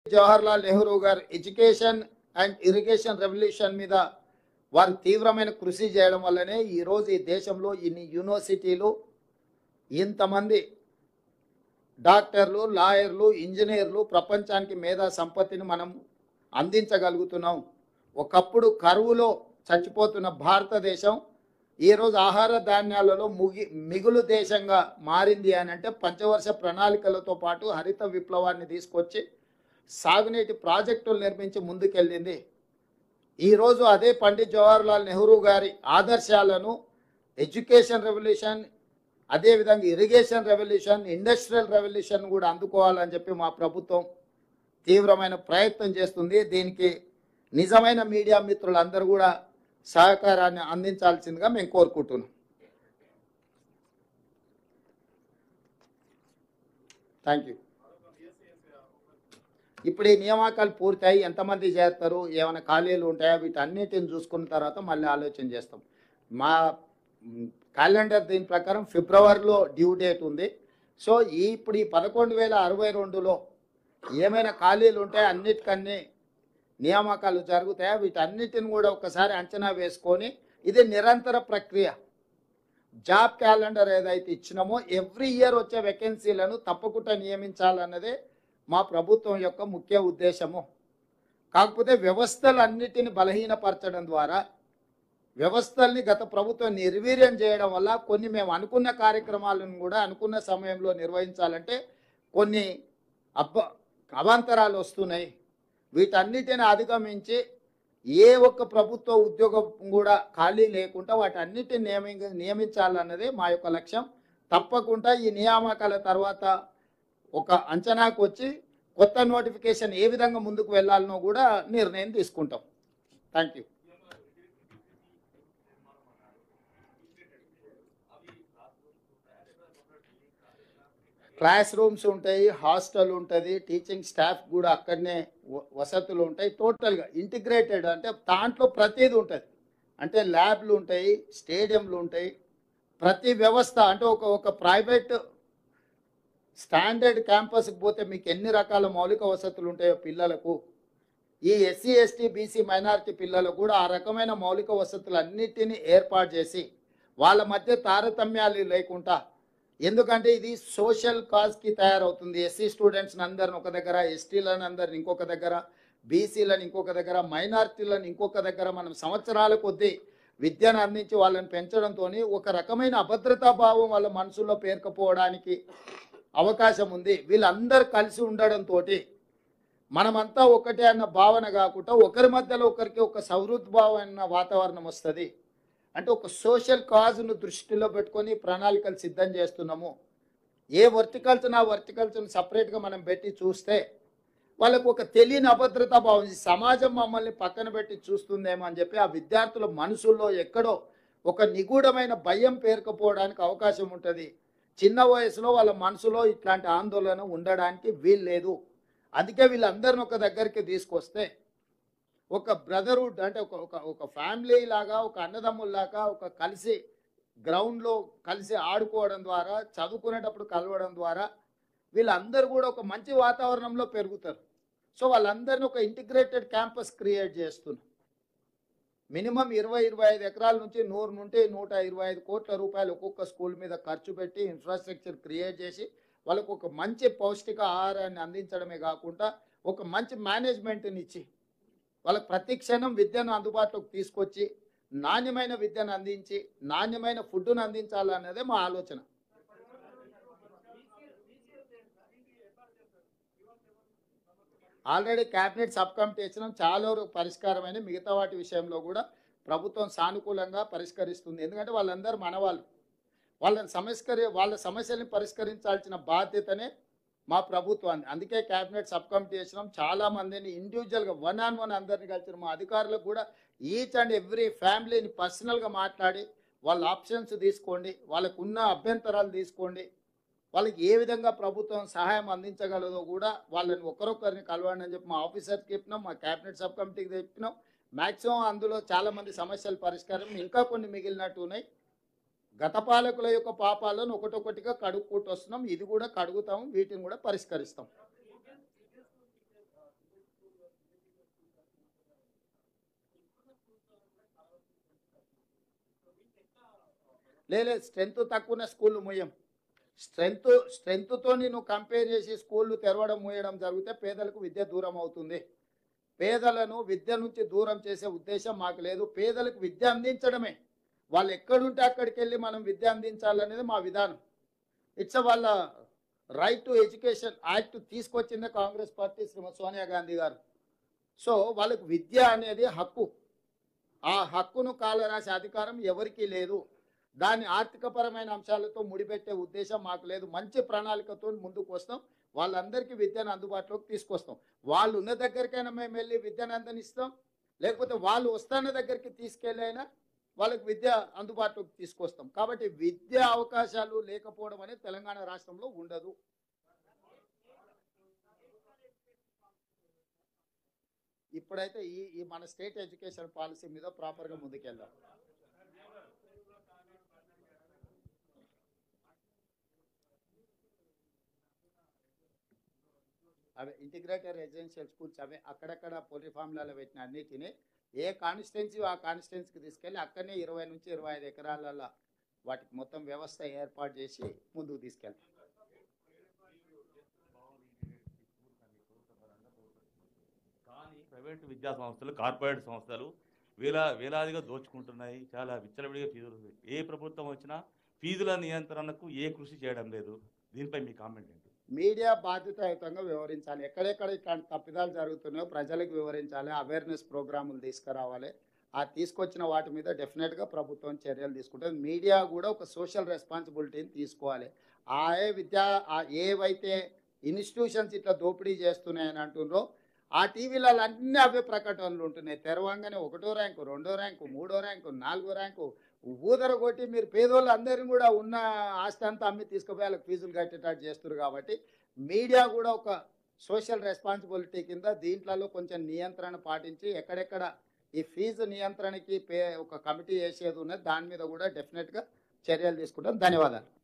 జవహర్లాల్ నెహ్రూ గారు education and irrigation revolution మీద వారు తీవ్రమైన కృషి చేయడం వల్లనే ఈరోజు ఈ దేశంలో ఇన్ని యూనివర్సిటీలు, ఇంతమంది డాక్టర్లు, లాయర్లు, ఇంజనీర్లు, ప్రపంచానికి మేధా సంపత్తిని మనం అందించగలుగుతున్నాం. ఒకప్పుడు కరువులో చచ్చిపోతున్న భారతదేశం ఈరోజు ఆహార ధాన్యాలలో మిగులు దేశంగా మారింది అని అంటే పంచవర్ష ప్రణాళికలతో పాటు హరిత విప్లవాన్ని తీసుకొచ్చి సాగునీటి ప్రాజెక్టులు నిర్మించి ముందుకెళ్ళింది. ఈరోజు అదే పండిత్ జవహర్లాల్ నెహ్రూ గారి ఆదర్శాలను ఎడ్యుకేషన్ రెవల్యూషన్, అదేవిధంగా ఇరిగేషన్ రెవల్యూషన్, ఇండస్ట్రియల్ రెవల్యూషన్ కూడా అందుకోవాలని చెప్పి మా ప్రభుత్వం తీవ్రమైన ప్రయత్నం చేస్తుంది. దీనికి నిజమైన మీడియా మిత్రులందరూ కూడా సహకారాన్ని అందించాల్సిందిగా మేము కోరుకుంటున్నాం. Thank you. ఇప్పుడు ఈ నియామకాలు పూర్తయి ఎంతమంది చేస్తారు, ఏమైనా ఖాళీలు ఉంటాయా, వీటన్నిటిని చూసుకున్న తర్వాత మళ్ళీ ఆలోచన చేస్తాం. మా క్యాలెండర్ దీని ప్రకారం ఫిబ్రవరిలో డ్యూ డేట్ ఉంది. సో ఇప్పుడు ఈ 11,062లో ఏమైనా ఖాళీలు ఉంటాయా, అన్నిటికన్నీ నియామకాలు జరుగుతాయా, వీటన్నిటిని కూడా ఒకసారి అంచనా వేసుకొని ఇది నిరంతర ప్రక్రియ. జాబ్ క్యాలెండర్ ఏదైతే ఇచ్చినామో ఎవ్రీ ఇయర్ వచ్చే వేకెన్సీలను తప్పకుండా నియమించాలన్నదే మా ప్రభుత్వం యొక్క ముఖ్య ఉద్దేశము. కాకపోతే వ్యవస్థలన్నిటిని బలహీనపరచడం ద్వారా, వ్యవస్థల్ని గత ప్రభుత్వం నిర్వీర్యం చేయడం వల్ల కొన్ని మేము అనుకున్న కార్యక్రమాలను కూడా అనుకున్న సమయంలో నిర్వహించాలంటే కొన్ని అవాంతరాలు వస్తున్నాయి. వీటన్నిటిని అధిగమించి ఏ ఒక్క ప్రభుత్వ ఉద్యోగం కూడా ఖాళీ లేకుండా వాటన్నిటిని నియమించాలన్నదే మా యొక్క లక్ష్యం. తప్పకుండా ఈ నియామకాల తర్వాత ఒక అంచనాకు వచ్చి కొత్త నోటిఫికేషన్ ఏ విధంగా ముందుకు వెళ్ళాలనో కూడా నిర్ణయం తీసుకుంటాం. Thank you. క్లాస్ రూమ్స్ ఉంటాయి, హాస్టల్ ఉంటుంది, టీచింగ్ స్టాఫ్ కూడా అక్కడనే వసతులు ఉంటాయి. టోటల్గా ఇంటిగ్రేటెడ్ అంటే దాంట్లో ప్రతిదీ ఉంటుంది. అంటే ల్యాబ్లు ఉంటాయి, స్టేడియంలు ఉంటాయి, ప్రతి వ్యవస్థ అంటే ఒక ప్రైవేట్ స్టాండర్డ్ క్యాంపస్కి పోతే మీకు ఎన్ని రకాల మౌలిక వసతులు ఉంటాయో పిల్లలకు, ఈ ఎస్సీ ఎస్టీ బీసీ మైనారిటీ పిల్లలకు కూడా ఆ రకమైన మౌలిక వసతులు అన్నిటినీ ఏర్పాటు చేసి వాళ్ళ మధ్య తారతమ్యాలు లేకుండా, ఎందుకంటే ఇది సోషల్ కాజ్కి తయారవుతుంది. ఎస్సీ స్టూడెంట్స్ని అందరిని ఒక దగ్గర, ఎస్టీలను అందరిని ఇంకొక దగ్గర, బీసీలను ఇంకొక దగ్గర, మైనారిటీలను ఇంకొక దగ్గర మనం సంవత్సరాల కొద్దీ విద్యను అందించి వాళ్ళని పెంచడంతో ఒక రకమైన అభద్రతా భావం వాళ్ళ మనసులో పేరుకుపోవడానికి అవకాశం ఉంది. వీళ్ళందరూ కలిసి ఉండడంతో మనమంతా ఒకటే అన్న భావన కాకుండా ఒకరి మధ్యలో ఒకరికి ఒక సౌహృద్భావమైన వాతావరణం వస్తుంది. అంటే ఒక సోషల్ కాజ్ను దృష్టిలో పెట్టుకొని ప్రణాళికలు సిద్ధం చేస్తున్నాము. ఏ వర్టికల్చర్ ఆ వర్టికల్చర్ని సపరేట్గా మనం పెట్టి చూస్తే వాళ్ళకు ఒక తెలియని అభద్రతా భావం, సమాజం మమ్మల్ని పక్కన పెట్టి చూస్తుందేమో అని చెప్పి ఆ విద్యార్థుల మనసుల్లో ఎక్కడో ఒక నిగూఢమైన భయం పేరుకుపోవడానికి అవకాశం ఉంటుంది. చిన్న వయసులో వాళ్ళ మనసులో ఇట్లాంటి ఆందోళన ఉండడానికి వీల్లేదు. అందుకే వీళ్ళందరిని ఒక దగ్గరికి తీసుకొస్తే ఒక బ్రదర్హుడ్ అంటే ఒక ఫ్యామిలీ లాగా, ఒక అన్నదమ్ముల్లాగా ఒక కలిసి గ్రౌండ్లో కలిసి ఆడుకోవడం ద్వారా, చదువుకునేటప్పుడు కలవడం ద్వారా వీళ్ళందరూ కూడా ఒక మంచి వాతావరణంలో పెరుగుతారు. సో వాళ్ళందరినీ ఒక ఇంటిగ్రేటెడ్ క్యాంపస్ క్రియేట్ చేస్తున్నాం. మినిమం 20-25 ఎకరాల నుంచి 100 నుండి 125 కోట్ల రూపాయలు ఒక్కొక్క స్కూల్ మీద ఖర్చు పెట్టి ఇన్ఫ్రాస్ట్రక్చర్ క్రియేట్ చేసి వాళ్ళకు ఒక మంచి పౌష్టిక ఆహారాన్ని అందించడమే కాకుండా ఒక మంచి మేనేజ్మెంట్ని ఇచ్చి వాళ్ళకి ప్రతి క్షణం విద్యను అందుబాటులోకి తీసుకొచ్చి నాణ్యమైన విద్యను అందించి నాణ్యమైన ఫుడ్ను అందించాలనేదే మా ఆలోచన. ఆల్రెడీ క్యాబినెట్ సబ్ కమిటీ ఇచ్చినాం, చాలా వరకు పరిష్కారమైన, మిగతా వాటి విషయంలో కూడా ప్రభుత్వం సానుకూలంగా పరిష్కరిస్తుంది. ఎందుకంటే వాళ్ళందరూ మనవాళ్ళు, వాళ్ళ సమస్యల్ని పరిష్కరించాల్సిన బాధ్యతనే మా ప్రభుత్వాన్ని. అందుకే క్యాబినెట్ సబ్ కమిటీ చేసినాం. చాలామందిని ఇండివిజువల్గా 1-on-1 అందరినీ కలిసిన మా అధికారులకు కూడా ఈచ్ అండ్ ఎవ్రీ ఫ్యామిలీని పర్సనల్గా మాట్లాడి వాళ్ళ ఆప్షన్స్ తీసుకోండి, వాళ్ళకు ఉన్న అభ్యంతరాలు తీసుకోండి, వాళ్ళకి ఏ విధంగా ప్రభుత్వం సహాయం అందించగలదో కూడా వాళ్ళని ఒకరొకరిని కలవండి అని చెప్పి మా ఆఫీసర్కి చెప్పినాం, మా క్యాబినెట్ సబ్ కమిటీకి చెప్పినాం. మ్యాక్సిమం అందులో చాలామంది సమస్యల పరిష్కారం, ఇంకా కొన్ని మిగిలినట్టు ఉన్నాయి. గత పాలకుల యొక్క పాపాలను ఒకటొకటిగా కడుక్కుంటూ వస్తున్నాం. ఇది కూడా కడుగుతాం, వీటిని కూడా పరిష్కరిస్తాం. లేదు స్ట్రెంత్ తక్కువ స్కూళ్ళు మూయం. స్ట్రెంత్తో నువ్వు కంపేర్ చేసి స్కూళ్ళు తెరవడం మూయడం జరిగితే పేదలకు విద్య దూరం అవుతుంది. పేదలను విద్య నుంచి దూరం చేసే ఉద్దేశం మాకు లేదు. పేదలకు విద్య అందించడమే, వాళ్ళు ఎక్కడుంటే అక్కడికి వెళ్ళి మనం విద్య అందించాలనేది మా విధానం. ఇట్స్ వాళ్ళ రైట్ టు ఎడ్యుకేషన్ యాక్ట్ తీసుకొచ్చిందే కాంగ్రెస్ పార్టీ, శ్రీమతి సోనియా గాంధీ గారు. సో వాళ్ళకు విద్య అనేది హక్కు. ఆ హక్కును కాలరాసే అధికారం ఎవరికీ లేదు. దాన్ని ఆర్థికపరమైన అంశాలతో ముడిపెట్టే ఉద్దేశం మాకు లేదు. మంచి ప్రణాళికతో ముందుకు వస్తాం, వాళ్ళందరికీ విద్యను అందుబాటులోకి తీసుకొస్తాం. వాళ్ళు ఉన్న దగ్గరికైనా మేము వెళ్ళి విద్యను అందనిస్తాం, లేకపోతే వాళ్ళు వస్తున్న దగ్గరికి తీసుకెళ్ళైనా వాళ్ళకి విద్య అందుబాటులోకి తీసుకొస్తాం. కాబట్టి విద్యా అవకాశాలు లేకపోవడం అనేది తెలంగాణ రాష్ట్రంలో ఉండదు. ఇప్పుడైతే ఈ మన స్టేట్ ఎడ్యుకేషన్ పాలసీ మీద ప్రాపర్గా ముందుకెళ్దాం. అవి ఇంటిగ్రేటెడ్ రెసిడెన్షియల్ స్కూల్స్ అవే అక్కడక్కడ పోల్ట్రీ ఫామ్లలో పెట్టిన అన్నిటినీ ఏ కాన్స్టిట్యున్సీ ఆ కాన్స్టిట్యున్సీకి తీసుకెళ్ళి అక్కడనే 20 నుంచి 25 ఎకరాలలో వాటికి మొత్తం వ్యవస్థ ఏర్పాటు చేసి ముందుకు తీసుకెళ్తాం. కానీ ప్రైవేటు విద్యా సంస్థలు, కార్పొరేట్ సంస్థలు వేలాదిగా దోచుకుంటున్నాయి. చాలా విచ్చలవిడిగా ఫీజులు. ఏ ప్రభుత్వం వచ్చినా ఫీజుల నియంత్రణకు ఏ కృషి చేయడం లేదు. దీనిపై మీ కామెంట్ ఏంటి? మీడియా బాధ్యతాయుతంగా వివరించాలి. ఎక్కడెక్కడ ఇట్లాంటి తప్పిదాలు జరుగుతున్నాయో ప్రజలకు వివరించాలి. అవేర్నెస్ ప్రోగ్రాములు తీసుకురావాలి. ఆ తీసుకొచ్చిన వాటి మీద డెఫినెట్గా ప్రభుత్వం చర్యలు తీసుకుంటుంది. మీడియా కూడా ఒక సోషల్ రెస్పాన్సిబిలిటీని తీసుకోవాలి. ఏవైతే ఇన్స్టిట్యూషన్స్ ఇట్లా దోపిడీ చేస్తున్నాయని అంటున్నారో ఆ టీవీలలో అన్నీ అవే ప్రకటనలు ఉంటున్నాయి. తెరవంగానే 1వ ర్యాంకు, 2వ ర్యాంకు, 3వ ర్యాంకు, 4వ ర్యాంకు ఊదర కొట్టి మీరు పేదోళ్ళు అందరినీ కూడా ఉన్న ఆస్తి అంతా అమ్మి తీసుకుపోయి వాళ్ళకి ఫీజులు కట్టేటట్టు చేస్తారు. కాబట్టి మీడియా కూడా ఒక సోషల్ రెస్పాన్సిబిలిటీ కింద దీంట్లో కొంచెం నియంత్రణ పాటించి ఎక్కడెక్కడ ఈ ఫీజు నియంత్రణకి ఒక కమిటీ వేసేది ఉన్నది దాని మీద కూడా డెఫినెట్గా చర్యలు తీసుకుంటాం. ధన్యవాదాలు.